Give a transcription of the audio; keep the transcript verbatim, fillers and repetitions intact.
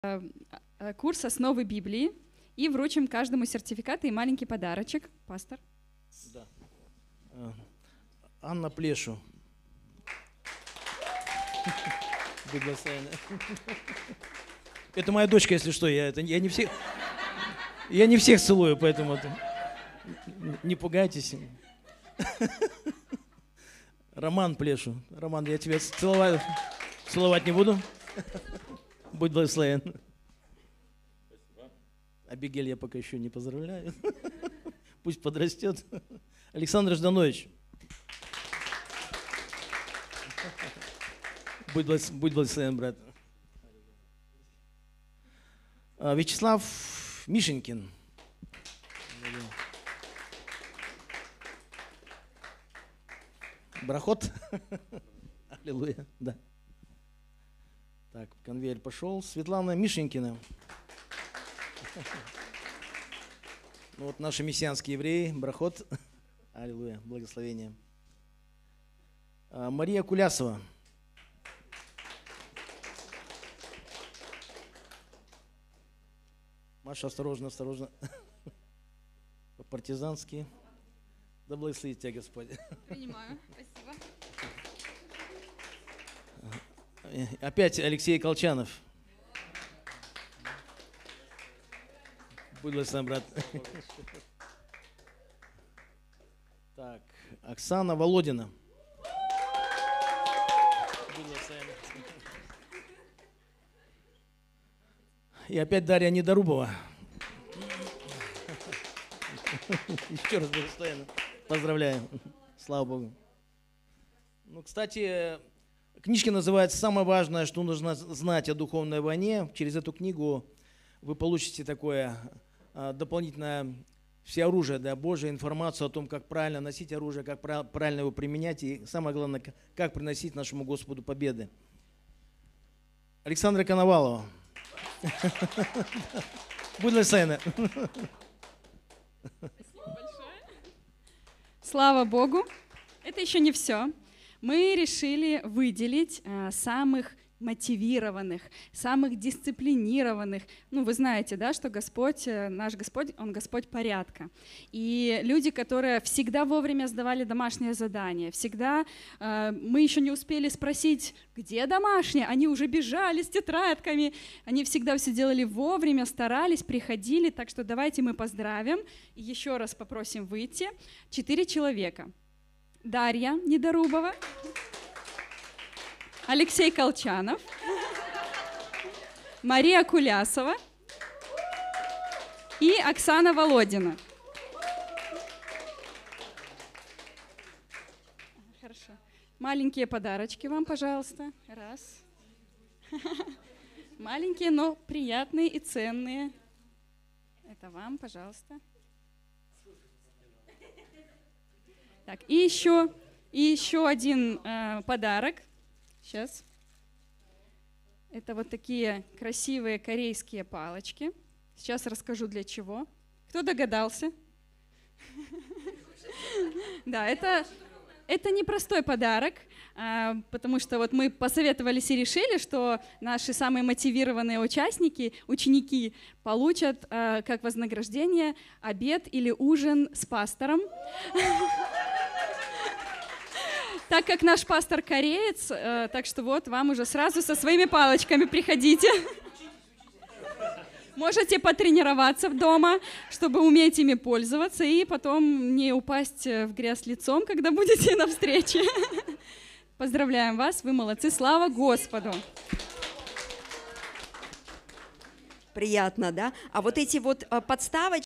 курс «Основы Библии» и вручим каждому сертификат и маленький подарочек. Пастор. Да. Анна Плешу. Это моя дочка, если что. Я, это, я, не всех, я не всех целую, поэтому это, не пугайтесь. Роман Плешу. Роман, я тебя целовать, целовать не буду. Будь благословен. Абигель я пока еще не поздравляю. Пусть подрастет. Александр Жданович. Будь благословен, брат. Вячеслав Мишенькин. Брахот. Аллилуйя. Да. Так, конвейер пошел. Светлана Мишенькина. Ну вот наши мессианские евреи. Брахот. Аллилуйя. Благословение. А, Мария Кулясова. Маша, осторожно, осторожно. По-партизански. Да благословит тебя Господь. Принимаю. Спасибо. Опять Алексей Колчанов. Будь благословен, брат. Так, Оксана Володина. Будь благословен. И опять Дарья Недорубова. Еще раз благословенно. Поздравляю. Слава Богу. Ну, кстати, книжка называется «Самое важное, что нужно знать о духовной войне». Через эту книгу вы получите такое а, дополнительное всеоружие, да, Божие, информацию о том, как правильно носить оружие, как правильно его применять и, самое главное, как приносить нашему Господу победы. Александра Коновалова. Будь благословена. Слава Богу. Это еще не все. Мы решили выделить а, самых мотивированных, самых дисциплинированных. Ну, вы знаете, да, что Господь, наш Господь, Он Господь порядка. И люди, которые всегда вовремя сдавали домашнее задание, всегда э, мы еще не успели спросить, где домашнее, они уже бежали с тетрадками, они всегда все делали вовремя, старались, приходили, так что давайте мы поздравим и еще раз попросим выйти. Четыре человека. Дарья Недорубова, Алексей Колчанов, Мария Кулясова и Оксана Володина. Хорошо. Маленькие подарочки вам, пожалуйста. Раз. Маленькие, но приятные и ценные. Это вам, пожалуйста. Так, и еще, и еще один э, подарок. Сейчас. Это вот такие красивые корейские палочки. Сейчас расскажу для чего. Кто догадался? Да, это, это непростой подарок, потому что вот мы посоветовались и решили, что наши самые мотивированные участники, ученики, получат как вознаграждение обед или ужин с пастором. Так как наш пастор кореец, э, так что вот вам уже сразу со своими палочками приходите. Можете потренироваться дома, чтобы уметь ими пользоваться и потом не упасть в грязь лицом, когда будете на встрече. Поздравляем вас, вы молодцы, слава Господу. Приятно, да? А вот эти вот подставочки,